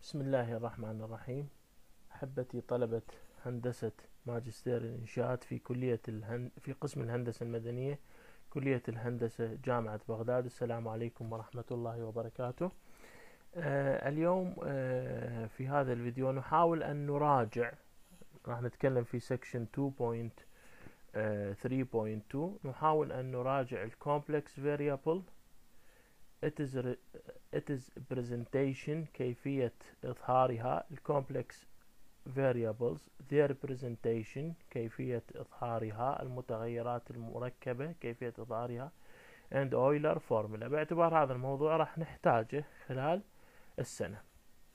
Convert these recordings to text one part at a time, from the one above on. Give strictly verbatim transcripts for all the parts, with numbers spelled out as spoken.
بسم الله الرحمن الرحيم. أحبتي طلبة هندسة ماجستير الإنشاءات في كلية الهن... في قسم الهندسة المدنية، كلية الهندسة جامعة بغداد. السلام عليكم ورحمة الله وبركاته. آه اليوم آه في هذا الفيديو نحاول أن نراجع، راح نتكلم في سكشن اثنين نقطة ثلاثة نقطة اثنين. نحاول أن نراجع الكومبلكس variable it is it is presentation، كيفية إظهارها. الكومبلكس variables their presentation، كيفية إظهارها. المتغيرات المركبة، كيفية إظهارها. and Euler formula، باعتبار هذا الموضوع راح نحتاجه خلال السنة.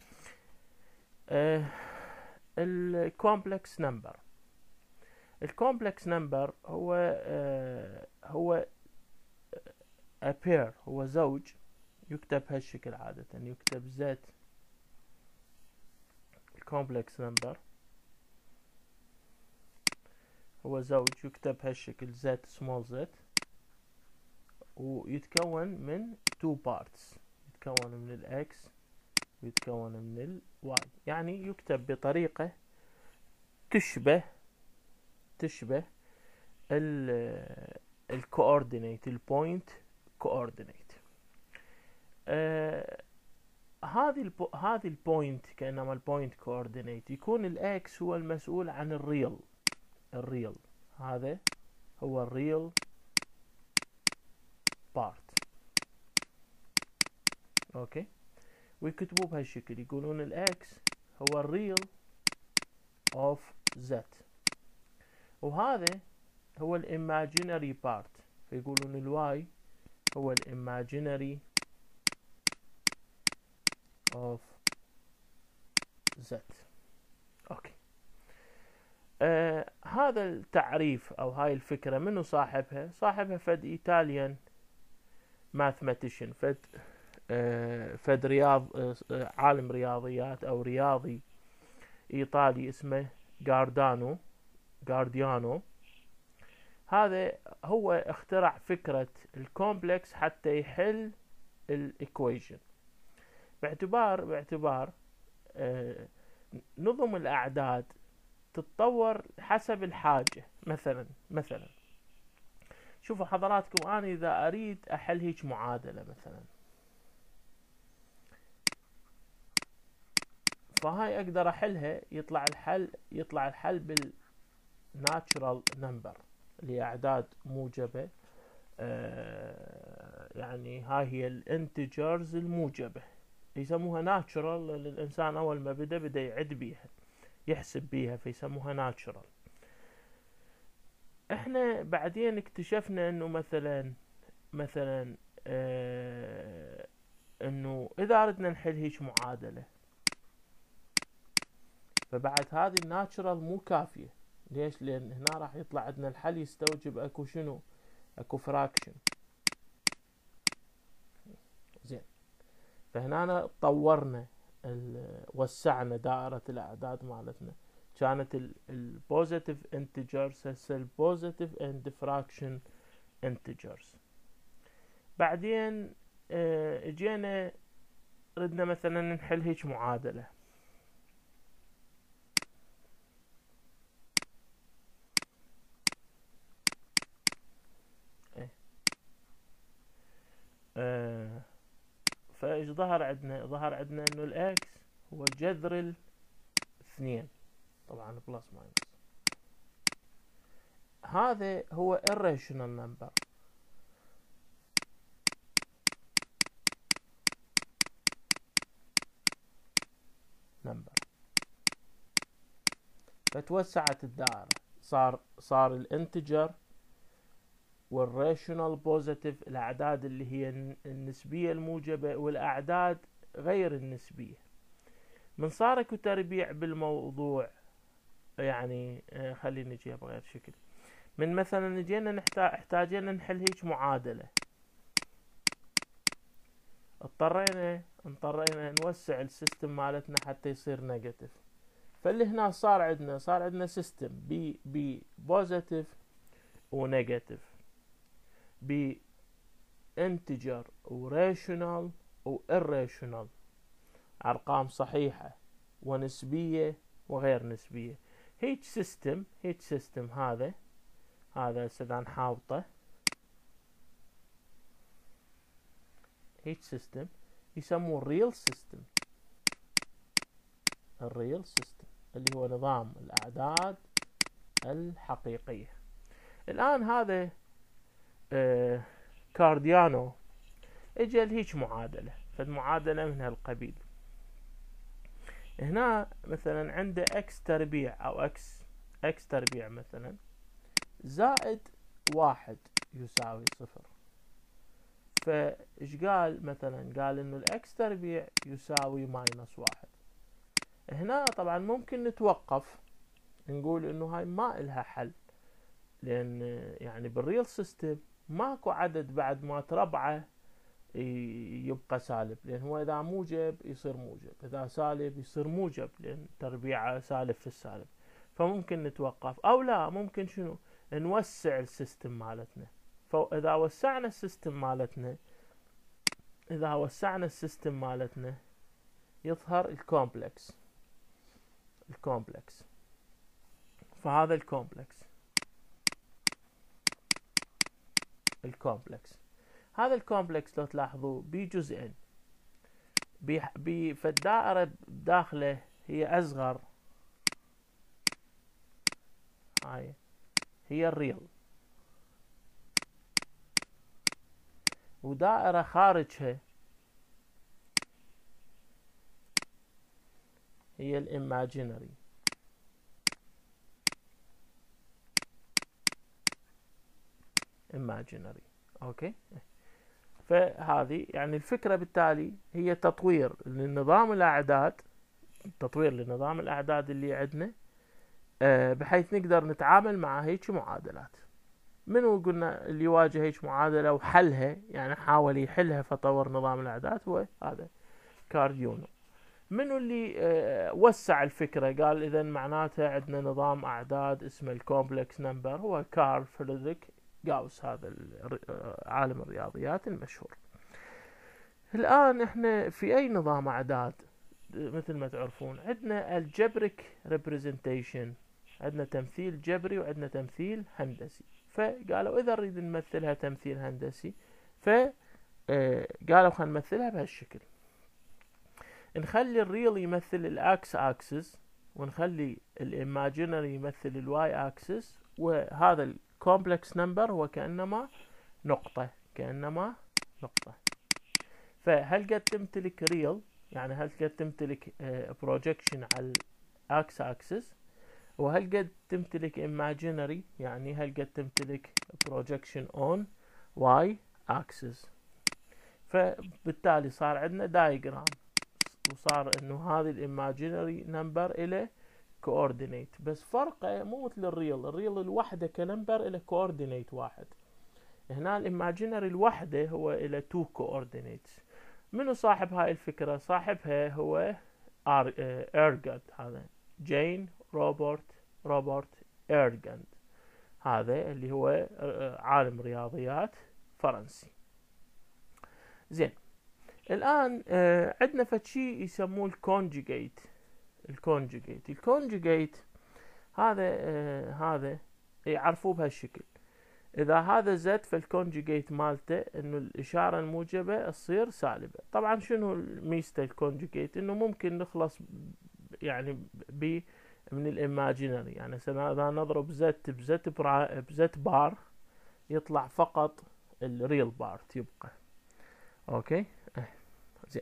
آه الكومبلكس نمبر الكومبلكس نمبر هو آه هو a pair، هو زوج. يكتب هالشكل عادة، يكتب Z الكومبلكس نمبر هو زوج، يكتب هالشكل Z small z، ويتكون من two parts، يتكون من ال X ويتكون من ال Y. يعني يكتب بطريقة تشبه تشبه ال ال coordinate، ال point coordinate. آه هذه البو... هذه البوينت كأنما البوينت كوردينيت، يكون الاكس هو المسؤول عن الريل الريل هذا هو الريل بارت. اوكي، ويكتبوا بهالشكل، يقولون الاكس هو الريل اوف زد، وهذا هو الايماجينري بارت، فيقولون الواي هو الايماجينري اوف زد. اوكي، آه هذا التعريف او هاي الفكرة منو صاحبها؟ صاحبها فد ايطاليان ماثماتيشن، فد آه فد رياض آه عالم رياضيات او رياضي ايطالي اسمه جاردانو جارديانو. هذا هو اخترع فكرة الكومبلكس حتى يحل الايكويشن، باعتبار باعتبار آه نظم الاعداد تتطور حسب الحاجة. مثلا مثلا شوفوا حضراتكم، أنا إذا أريد أحل هيك معادلة مثلا، فهاي أقدر أحلها، يطلع الحل يطلع الحل بالناتشرال نمبر اللي هي أعداد موجبة. آه يعني هاي هي الانتجرز الموجبة، يسموها ناتشرال. للإنسان أول ما بدأ بدأ يعد بيها، يحسب بيها، فيسموها ناتشرال. احنا بعدين اكتشفنا انه مثلا مثلا اه انه اذا اردنا نحل هيك معادلة، فبعد هذه الناتشرال مو كافية. ليش؟ لان هنا راح يطلع عندنا الحل يستوجب اكو شنو؟ اكو فراكشن. زين، فهنا طورنا وسعنا دائرة الاعداد مالتنا، كانت البوزيتيف انتجرز هسه البوزيتيف اند فراكشن انتجرز. بعدين اه اجينا ردنا مثلا نحل هيك معادلة، ايه اه فايش ظهر عندنا؟ ظهر عندنا انه الاكس هو جذر الاثنين، طبعا بلس ماينس. هذا هو irrational number. نمبر فتوسعت الدائرة، صار صار الانتجر والراشونال بوزيتيف، الاعداد اللي هي النسبية الموجبة، والاعداد غير النسبية. من صار اكو تربيع بالموضوع، يعني خلينا نجيها بغير شكل. من مثلا جينا نحتاج احتاجينا نحل هيك معادلة، اضطرينا اضطرينا نوسع السيستم مالتنا حتى يصير نيجاتيف. فاللي هنا صار عندنا صار عندنا سيستم بي بي بوزيتيف ونيجاتيف، بي انتجر وراشونال وإراشونال، ارقام صحيحة ونسبية وغير نسبية. هيج سيستم هيج سيستم هذا هذا سدان حاوطة هيج سيستم يسموه الريل سيستم. الريل سيستم اللي هو نظام الأعداد الحقيقية. الآن هذا آه كارديانو اجى لهيج معادلة، فالمعادلة من هالقبيل. هنا مثلا عنده اكس تربيع او اكس اكس تربيع مثلا زائد واحد يساوي صفر. فايش قال مثلا؟ قال انه الاكس تربيع يساوي ماينس واحد. هنا طبعا ممكن نتوقف نقول انه هاي ما الها حل، لان يعني بالريل سيستم ماكو عدد بعد ما تربعه يبقى سالب، لان هو اذا موجب يصير موجب، اذا سالب يصير موجب، لان تربيعه سالب في السالب. فممكن نتوقف او لا، ممكن شنو نوسع السيستم مالتنا. فاذا وسعنا السيستم مالتنا اذا وسعنا السيستم مالتنا يظهر الكومبلكس الكومبلكس فهذا الكومبلكس الكومبلكس هذا الكومبلكس لو تلاحظوا بجزئين، بي فالدائرة داخله هي أصغر، هاي هي الريل، ودائرة خارجها هي الإيماجينري. إيماجينري أوكي. فهذه يعني الفكرة بالتالي هي تطوير لنظام الأعداد، تطوير لنظام الأعداد اللي عندنا بحيث نقدر نتعامل مع هيك معادلات. منو قلنا اللي يواجه هيك معادلة وحلها، يعني حاول يحلها فطور نظام الأعداد، هو هذا كارديانو. منو اللي وسع الفكرة قال إذا معناتها عندنا نظام أعداد اسمه الكومبلكس نمبر؟ هو كارل فريدريك غاوس، هذا عالم الرياضيات المشهور. الآن احنا في أي نظام أعداد مثل ما تعرفون عندنا الجبريك ريبريزنتيشن، عندنا تمثيل جبري وعندنا تمثيل هندسي. فقالوا إذا نريد نمثلها تمثيل هندسي فقالوا خلينا نمثلها بهالشكل، نخلي الريل يمثل الأكس أكسس ونخلي الإيماجينري يمثل الواي أكسس، وهذا الكومبلكس نمبر هو كأنما نقطة كأنما نقطة. فهل قد تمتلك ريل، يعني هل قد تمتلك بروجكشن على الأكس أكسس، وهل قد تمتلك imaginary، يعني هل قد تمتلك projection on y axis. فبالتالي صار عندنا دايجرام، وصار انه هذه الايماجينري نمبر الى كوردينيت، بس فرقه مو مثل الريل. الريل الوحده كنمبر الى كوردينيت واحد، هنا الايماجينري الوحده هو الى تو كوردينيتس. منو صاحب هاي الفكره؟ صاحبها هو ايرغاند، هذا جين روبرت روبرت ايرغاند، هذا اللي هو عالم رياضيات فرنسي. زين، الان آه عندنا فشي يسموه الكونجيجيت. الكونجيجيت الكونجيجيت هذا آه هذا يعرفوه بهالشكل. اذا هذا زد فالكونجيجيت مالته انه الاشاره الموجبه تصير سالبه. طبعا شنو ميزه الكونجيجيت؟ انه ممكن نخلص يعني ب من الايماجينري، يعني اذا نضرب زد بزد بزد بار يطلع فقط الريل بار يبقى. اوكي زين.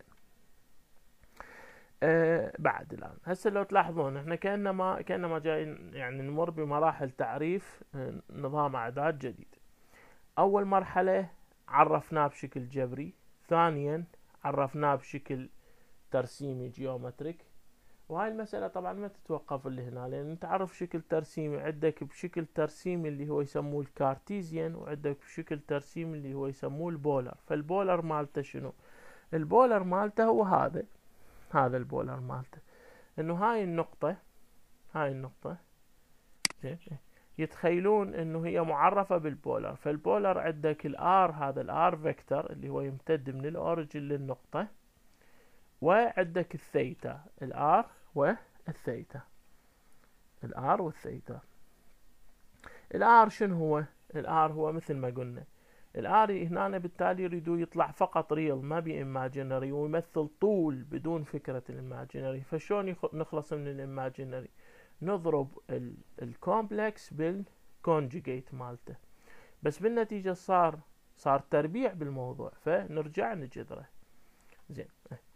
آه بعد الان هسه لو تلاحظون احنا كانما كانما جايين يعني نمر بمراحل تعريف آه نظام اعداد جديد. اول مرحله عرفناه بشكل جبري، ثانيا عرفناه بشكل ترسيمي جيومتريك. وهاي المسألة طبعا ما تتوقف اللي هنا، لأن انت تعرف شكل ترسيمي عندك بشكل ترسيمي اللي هو يسموه الكارتيزيان، وعندك بشكل ترسيمي اللي هو يسموه البولر. فالبولر مالته شنو؟ البولر مالته هو هذا هذا البولر مالته، انه هاي النقطة هاي النقطة يتخيلون انه هي معرفة بالبولر. فالبولر عندك الار، هذا الار فيكتور اللي هو يمتد من الاوريجن للنقطة، وعندك الثيتا، الار والثيتا، الار والثيتا. الار شنو هو؟ الار هو مثل ما قلنا، الار هنا بالتالي يريدوا يطلع فقط ريل ما بي ايماجينري، ويمثل طول بدون فكرة الايماجينري. فشون نخلص من الايماجينري؟ نضرب الكومبلكس بالكونجيجيت مالته، بس بالنتيجة صار صار تربيع بالموضوع، فنرجع نجذره. زين،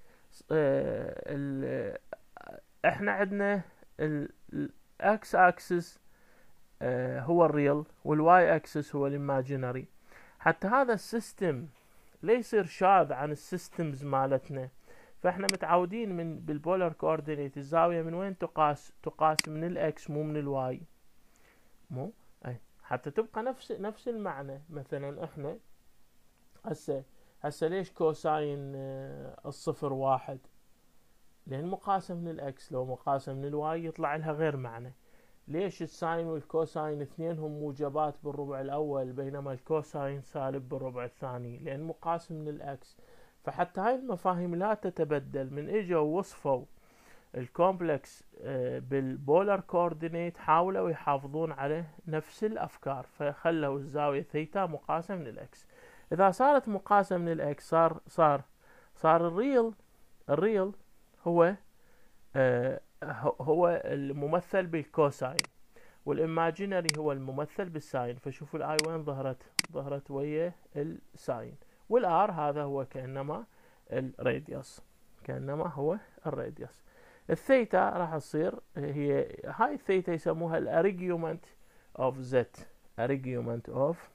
اه احنا عندنا الاكس اكسس اه هو الريل، والواي اكسس هو الايماجينري. حتى هذا السيستم لا يصير شاذ عن السيستمز مالتنا، فاحنا متعودين من بالبولار كوردينيت الزاوية من وين تقاس؟ تقاس من الاكس مو من الواي، مو اي حتى تبقى نفس نفس المعنى. مثلا احنا هسه هسه ليش كوساين الصفر واحد؟ لان مقاسة من الاكس، لو مقاسة من الواي يطلع لها غير معنى. ليش الساين والكوساين اثنينهم موجبات بالربع الاول بينما الكوساين سالب بالربع الثاني؟ لان مقاسم من الاكس. فحتى هاي المفاهيم لا تتبدل. من اجوا وصفوا الكومبلكس بالبولار كوردينيت حاولوا يحافظون على نفس الافكار، فخلوا الزاوية ثيتا مقاسة من الاكس. اذا صارت مقاسة من الاكس صار صار صار الريل الريل هو آه هو الممثل بالكوساين، والايماجينري هو الممثل بالساين. فشوفوا الاي وين ظهرت؟ ظهرت ويا الساين. والار هذا هو كانما الراديوس، كانما هو الراديوس. الثيتا راح تصير هي هاي الثيتا يسموها الاريجيومنت اوف زد، اريجيومنت اوف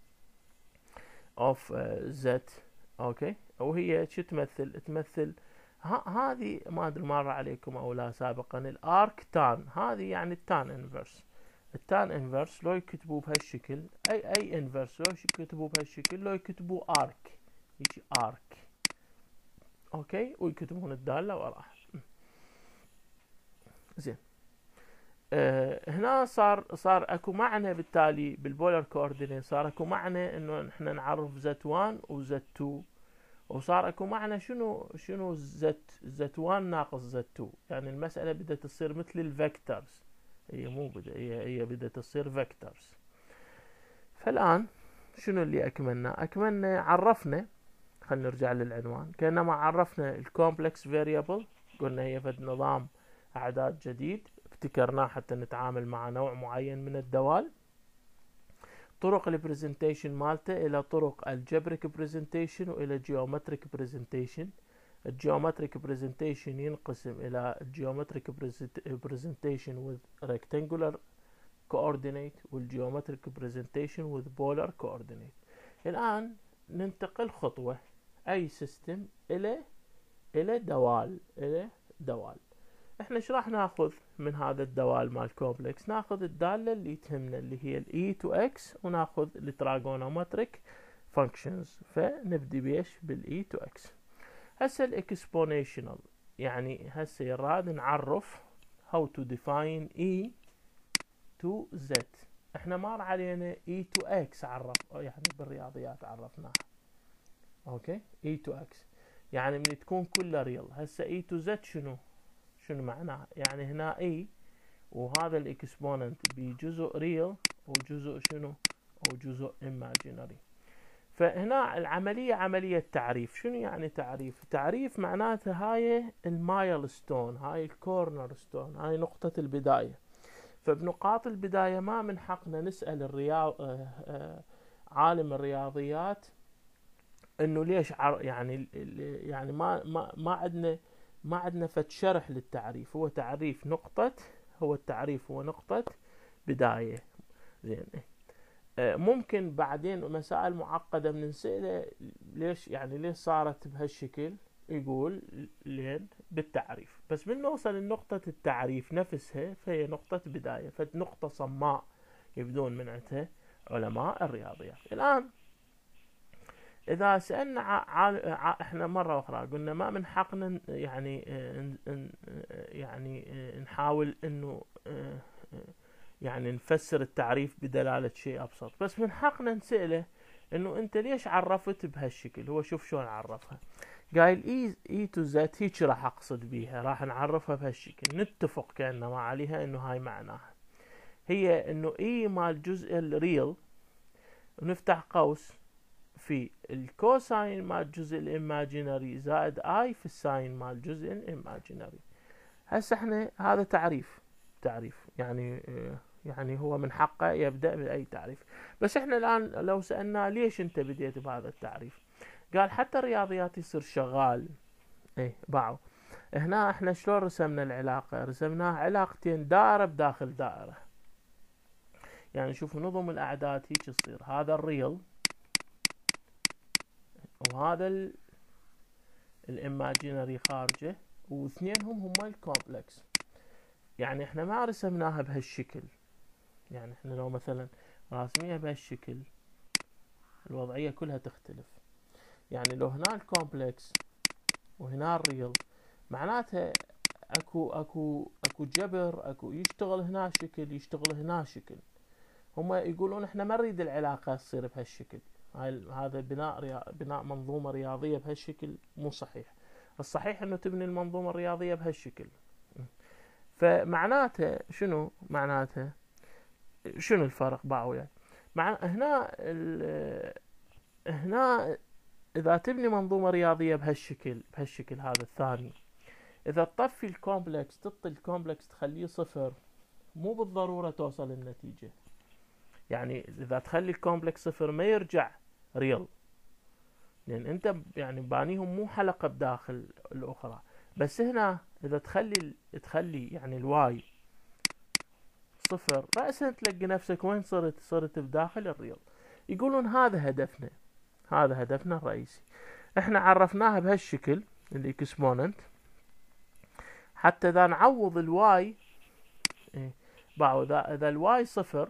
اوف زد. اوكي، وهي شو تمثل؟ تمثل هذه ما ادري مر عليكم او لا سابقا، الارك تان، هذه يعني التان انفرس. التان انفرس لو يكتبوا بهالشكل، اي اي انفرس لو يكتبوا بهالشكل، لو يكتبوا ارك يجي ارك. اوكي، ويكتبون الداله وراها. زين، آه هنا صار صار اكو معنى بالتالي بالبولار كوردينيت، صار اكو معنى انه احنا نعرف زد واحد وزد اثنين، وصار اكو معنى شنو شنو زد زد واحد ناقص زد اثنين. يعني المسألة بدأت تصير مثل الفيكتورز، هي مو بدأ هي هي بدأت تصير فيكتورز. فالآن شنو اللي أكملنا؟ أكملنا عرفنا، خلينا نرجع للعنوان، كأنما عرفنا الكومبلكس فاريبل، قلنا هي فد نظام أعداد جديد ابتكرناه حتى نتعامل مع نوع معين من الدوال. طرق البرزنتيشن مالته الى طرق الجبريك برزنتيشن والى جيومتريك برزنتيشن. الجيومتريك برزنتيشن ينقسم الى الجيومتريك برزنتيشن with rectangular coordinate والجيومتريك برزنتيشن with polar coordinate. الان ننتقل خطوة، اي سيستم الى الى دوال الى دوال. احنا ايش راح ناخذ من هذا الدوال مال كومبلكس؟ ناخذ الداله اللي تهمنا اللي هي الاي تو اكس، وناخذ التراغونومتريك فانكشنز. فنبدي بيش بالاي تو اكس. هسه الاكسبوننشال، يعني هسه يراد نعرف how to define e to z. احنا مر علينا e to x عرف، يعني بالرياضيات عرفناها. اوكي، e to x يعني من تكون كلها ريل. هسه e to z شنو شنو معناه؟ يعني هنا اي وهذا الاكسبوننت بجزء ريل وجزء شنو؟ وجزء imaginary. فهنا العملية عملية تعريف. شنو يعني تعريف؟ تعريف معناته هاي المايلستون، هاي الكورنر ستون، هاي نقطة البداية. فبنقاط البداية ما من حقنا نسأل الرياض آه آه عالم الرياضيات انه ليش يعني يعني ما ما ما عندنا ما عندنا فد شرح للتعريف. هو تعريف نقطة، هو التعريف هو نقطة بداية. زين، آه ممكن بعدين مسائل معقدة بنسأله ليش يعني ليش صارت بهالشكل، يقول لين بالتعريف. بس من نوصل لنقطة التعريف نفسها فهي نقطة بداية، فنقطة صماء يبدون من عندها علماء الرياضيات. الآن إذا سألنا ع... ع... إحنا مرة أخرى قلنا ما من حقنا يعني يعني نحاول إنه يعني نفسر التعريف بدلالة شيء أبسط، بس من حقنا نسأله إنه أنت ليش عرفت بهالشكل. هو شوف شلون عرفها، قايل اي اي تو زد هيك راح اقصد بيها، راح نعرفها بهالشكل، نتفق كأنما عليها انه هاي معناها هي انه اي مال جزء الريل، ونفتح قوس في الكوساين مال جزء الايماجينري زائد اي في الساين مال جزء الايماجينري. هسه احنا هذا تعريف تعريف يعني يعني هو من حقه يبدأ بأي تعريف، بس احنا الآن لو سألنا ليش انت بديت بهذا التعريف، قال حتى الرياضيات يصير شغال. ايه باعوا هنا احنا شلون رسمنا العلاقة؟ رسمناها علاقتين دائرة بداخل دائرة. يعني شوفوا نظم الأعداد هيك يصير، هذا الريل وهذا الايماجينري خارجه، واثنينهم هما الكومبلكس. يعني احنا ما رسمناها بهالشكل، يعني احنا لو مثلا راسميها بهالشكل الوضعية كلها تختلف. يعني لو هنا الكومبلكس وهنا الريل، معناتها اكو اكو اكو جبر، اكو يشتغل هنا شكل يشتغل هنا شكل. هم يقولون احنا ما نريد العلاقة تصير بهالشكل، هاي هذا بناء ريا... بناء منظومة رياضية بهالشكل مو صحيح. الصحيح انه تبني المنظومة الرياضية بهالشكل. فمعناته شنو؟ معناته شنو الفرق باعوا يعني؟ مع هنا ال... هنا اذا تبني منظومة رياضية بهالشكل بهالشكل هذا الثاني، اذا تطفي الكومبلكس تعطي الكومبلكس تخليه صفر، مو بالضرورة توصل النتيجة. يعني اذا تخلي الكومبلكس صفر ما يرجع ريل، لان انت يعني بانيهم مو حلقة بداخل الاخرى. بس هنا اذا تخلي تخلي يعني الواي صفر، رأسا تلقي نفسك وين صرت؟ صرت بداخل الريل. يقولون هذا هدفنا، هذا هدفنا الرئيسي. احنا عرفناها بهالشكل الاكسبوننت، حتى اذا نعوض الواي إيه باعوا اذا اذا الواي صفر،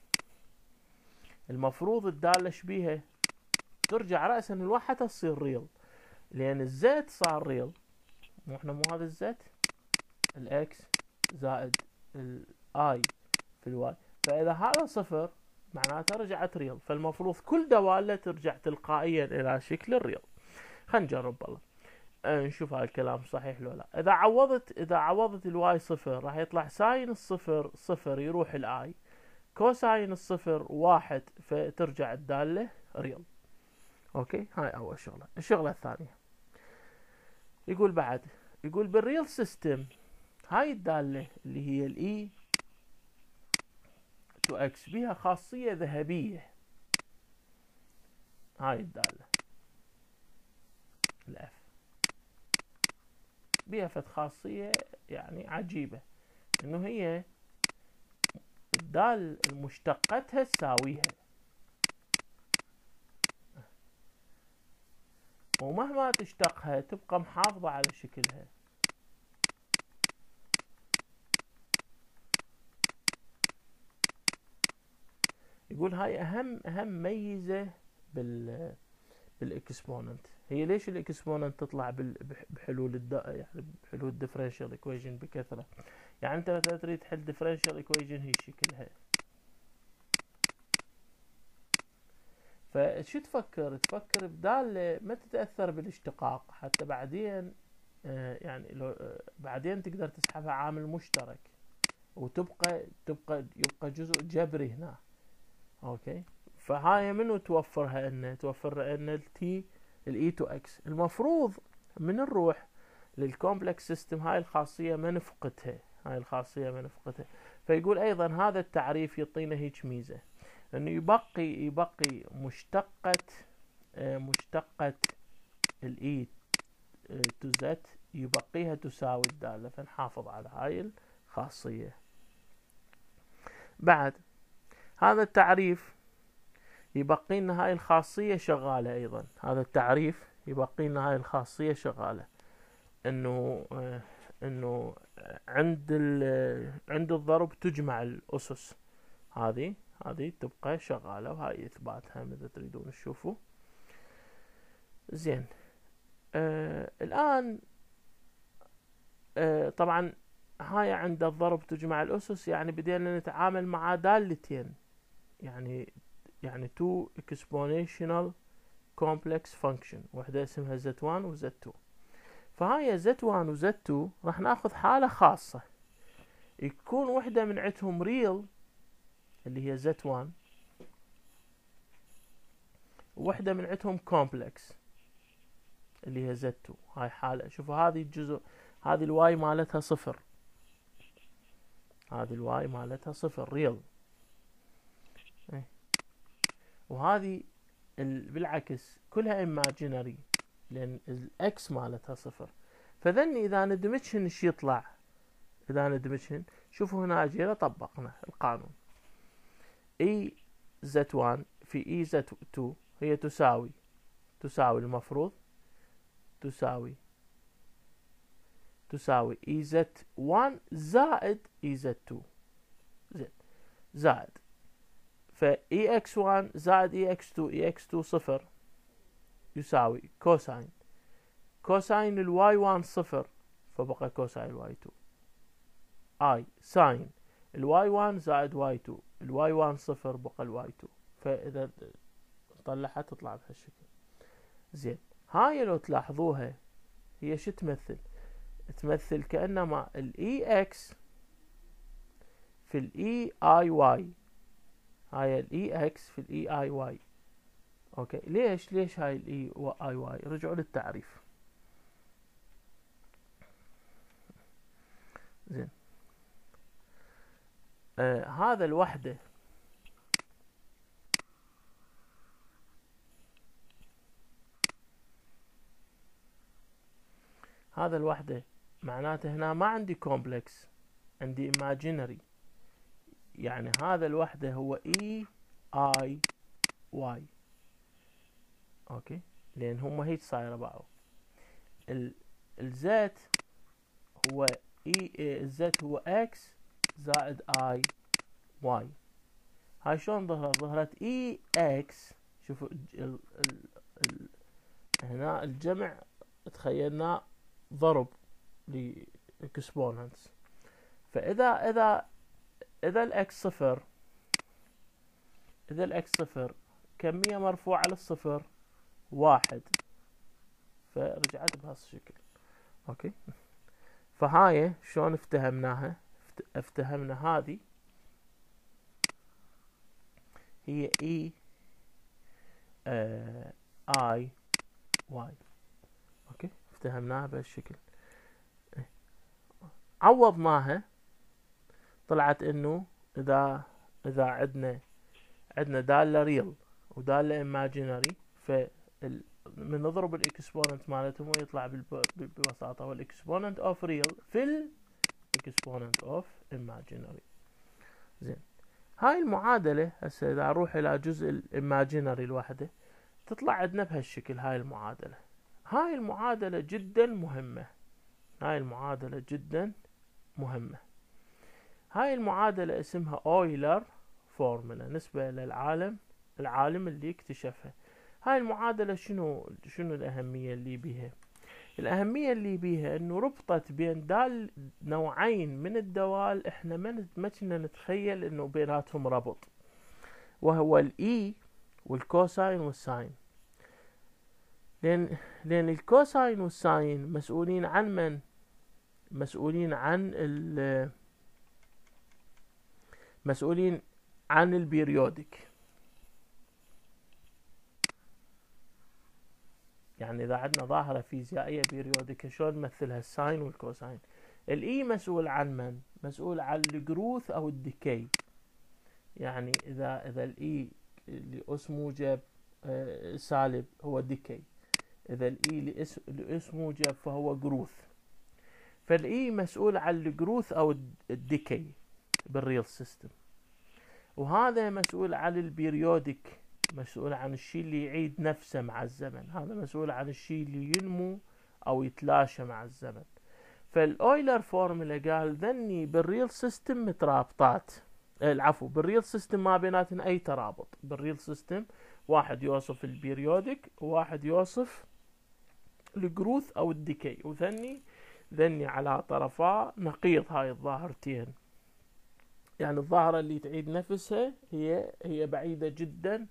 المفروض الدالة شبيها ترجع رأسا الواي حتى تصير ريل، لان الزد صار ريل. مو احنا مو هذا الزد الاكس زائد الاي في الواي، فاذا هذا صفر معناته رجعت ريل، فالمفروض كل دوالة ترجع تلقائيا الى شكل الريل. خلينا نجرب والله أه نشوف هذا الكلام صحيح لو لا. اذا عوضت اذا عوضت الواي صفر راح يطلع ساين الصفر صفر يروح الاي، كوساين الصفر واحد، فترجع الدالة ريل. اوكي هاي اول شغلة. الشغلة الثانية يقول بعد، يقول بالريل سيستم هاي الدالة اللي هي الاي تو اكس بها خاصية ذهبية. هاي الدالة الاف بها فد خاصية يعني عجيبة، انه هي الدال المشتقتها تساويها، ومهما تشتقها تبقى محافظة على شكلها. يقول هاي اهم اهم ميزة بال بالاكسبوننت. هي ليش الاكسبوننت تطلع بحلول الد... يعني بحلول الديفرنشال ايكويشن بكثرة؟ يعني انت مثلا تريد تحل ديفرنشال ايكويشن هي شكلها، فشو تفكر؟ تفكر بدال ما تتأثر بالاشتقاق، حتى بعدين آه يعني لو آه بعدين تقدر تسحبها عامل مشترك، وتبقى تبقى يبقى جزء جبري هنا. اوكي، فهاي منو توفرها؟ ان توفر ان التي الاي تو اكس. المفروض من نروح للكومبلكس سيستم هاي الخاصية ما نفقدها، هاي الخاصية ما نفقدها. فيقول ايضا هذا التعريف يعطينا هيك ميزة، انه يبقي يبقي مشتقة آه مشتقة الاي تو زد يبقيها تساوي الدالة، فنحافظ على هاي الخاصية. بعد هذا التعريف يبقي لنا هاي الخاصية شغالة ايضا، هذا التعريف يبقي لنا هاي الخاصية شغالة، انه آه انه عند عند الضرب تجمع الاسس، هذه هذه تبقى شغالة، وهاي اثباتها اذا تريدون تشوفوا. زين آه الان آه طبعا هاي عند الضرب تجمع الاسس، يعني بدينا نتعامل مع دالتين، يعني يعني two exponential كومبلكس فانكشن، وحدة اسمها زد واحد وزد اثنين. فهاي زد واحد وزد اثنين راح ناخذ حالة خاصة، يكون وحدة من عندهم ريل اللي هي زد واحد، ووحدة من عندهم كومبلكس اللي هي زد اثنين. هاي حالة، شوفوا هذه الجزء، هذه الواي مالتها صفر، هذه الواي مالتها صفر ريل، وهذه بالعكس كلها imaginary لان الاكس مالتها صفر. فذني اذا ندمجهن ايش يطلع؟ اذا ندمجهن شوفوا هنا اجينا طبقنا القانون. اي زد واحد في اي زد اثنين هي تساوي تساوي المفروض تساوي تساوي اي زد واحد زائد اي زد اثنين، زين زائد، فا اي اكس واحد زائد اي اكس اثنين، اي اكس اثنين صفر يساوي كوساين كوساين الواي واحد صفر، فبقى كوساين الواي اثنين، اي ساين الواي واحد زائد واي اثنين، الواي واحد صفر بقى الواي اثنين. فاذا طلعها تطلع بهالشكل. زين هاي لو تلاحظوها هي شو تمثل؟ تمثل كأنما الاي اكس في الاي اي واي، هاي الاي اكس في الاي اي واي. اوكي ليش ليش هاي الاي اي واي؟ رجعوا للتعريف. زين آه هذا الوحدة هذا الوحدة معناته هنا ما عندي كومبلكس، عندي imaginary. يعني هذا الوحدة هو اي اي واي. اوكي لان هم هيك صايره بعض. الزد هو اي الزد هو اكس زائد اي واي. هاي شلون ظهرت؟ ظهرت اي اكس، شوفوا ال ال ال هنا الجمع تخيلنا ضرب لاكسبوننتس. فاذا اذا اذا الاكس صفر اذا الاكس صفر كمية مرفوعة للصفر واحد، فرجعت بهالشكل. اوكي فهاي شلون افتهمناها؟ افتهمنا هذه هي اي آه اي واي. اوكي افتهمناها بهالشكل، عوضناها طلعت انه اذا اذا عندنا عندنا دالة ريل ودالة imaginary، ف من نضرب الاكسبوننت مالتهم ويطلع ببساطة هو الاكسبوننت اوف ريل في الاكسبوننت اوف imaginary. زين هاي المعادلة هسه اذا اروح الى جزء الايماجينري الوحدة تطلع عندنا بهالشكل. هاي المعادلة هاي المعادلة جدا مهمة، هاي المعادلة جدا مهمة. هاي المعادلة اسمها اويلر فورمولا نسبة للعالم العالم اللي اكتشفها. هاي المعادلة شنو شنو الأهمية اللي بيها؟ الأهمية اللي بيها إنه ربطت بين دال نوعين من الدوال إحنا ما كنا نتخيل إنه بيناتهم ربط، وهو الإي والكوساين والساين. لأن لأن الكوساين والساين مسؤولين عن من؟ مسؤولين عن ال مسؤولين عن البيريودك. يعني اذا عندنا ظاهرة فيزيائية بيريودك شلون نمثلها؟ الساين والكوساين. الاي مسؤول عن من؟ مسؤول عن الجروث او الديكي. يعني اذا اذا الاي اللي اس موجب آه سالب هو ديكي، اذا الاي اللي اس موجب فهو جروث. فالاي مسؤول عن الجروث او الديكي بالريل سيستم، وهذا مسؤول عن البيريودك، مسؤول عن الشيء اللي يعيد نفسه مع الزمن، هذا مسؤول عن الشيء اللي ينمو او يتلاشى مع الزمن. فالاويلر فورمولا قال ذني بالريل سيستم مترابطات، العفو بالريل سيستم ما بيناتن اي ترابط. بالريل سيستم واحد يوصف البيريودك وواحد يوصف الجروث او الديكي، وذني ذني على طرفا نقيض هاي الظاهرتين. يعني الظاهرة اللي تعيد نفسها هي هي بعيدة جدا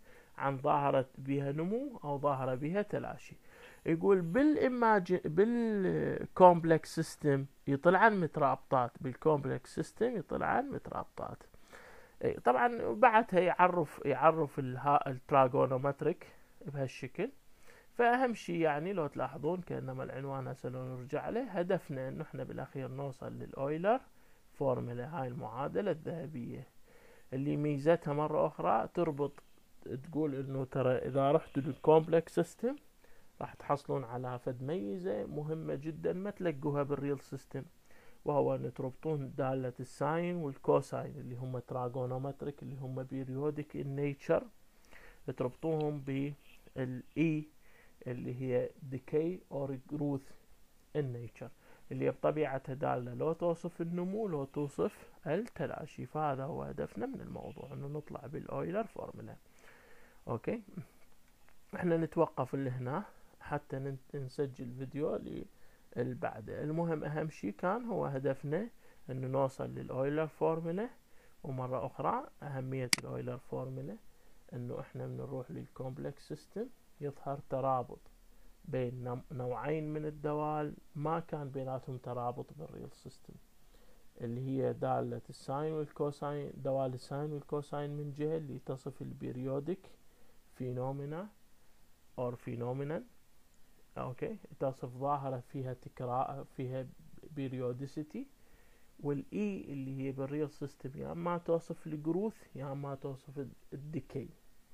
عن ظاهرة بها نمو أو ظاهرة بها تلاشي. يقول بالإيماجن بالكومبلكس سيستم يطلعن مترابطات، بالكومبلكس سيستم يطلعن مترابطات. طبعا بعدها يعرف يعرف التراجونومتريك بهالشكل. فأهم شيء يعني لو تلاحظون كأنما العنوان هسه لو نرجع عليه، هدفنا إنه إحنا بالأخير نوصل للأويلر فورمولا، هاي المعادلة الذهبية اللي ميزتها مرة أخرى تربط، تقول إنه ترى إذا رحتوا للكومبلكس سيستم راح تحصلون على فد ميزة مهمة جدا ما تلقوها بالريل سيستم، وهو أن تربطون دالة الساين والكوساين اللي هم تراجونومتريك اللي هم بيريودك in nature، تربطوهم بالإي اللي هي decay or growth in nature اللي بطبيعتها دالة لو توصف النمو لو توصف التلاشي. فهذا هو هدفنا من الموضوع، انه نطلع بالاويلر فورمولا. اوكي، احنا نتوقف اللي هنا حتى نسجل فيديو اللي بعده. المهم اهم شيء كان هو هدفنا انه نوصل للاويلر فورمولا. ومرة اخرى اهمية الاويلر فورمولا انه احنا بنروح للكومبلكس سيستم يظهر ترابط بين نوعين من الدوال ما كان بيناتهم ترابط بالريل سيستم، اللي هي دالة الساين والكوساين، دوال الساين والكوساين من جهة اللي تصف البيريودك فينومينا or فينومينا، اوكي، تصف ظاهرة فيها تكرار فيها بيريوديسيتي، والاي اللي هي بالريل سيستم يا اما توصف الجروث يا اما توصف الديكي،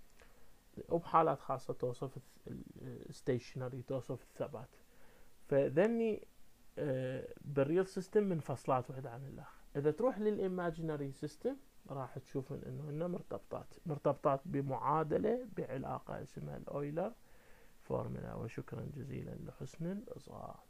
وبحالات خاصة توصف الستيشنري توصف الثبات. فذني بالريل سيستم منفصلات واحدة عن الآخر. إذا تروح للإيماجينري سيستم راح تشوف إنه هن مرتبطات مرتبطات بمعادلة بعلاقة اسمها الأويلر فورمولا. وشكرا جزيلا لحسن الإصغاء.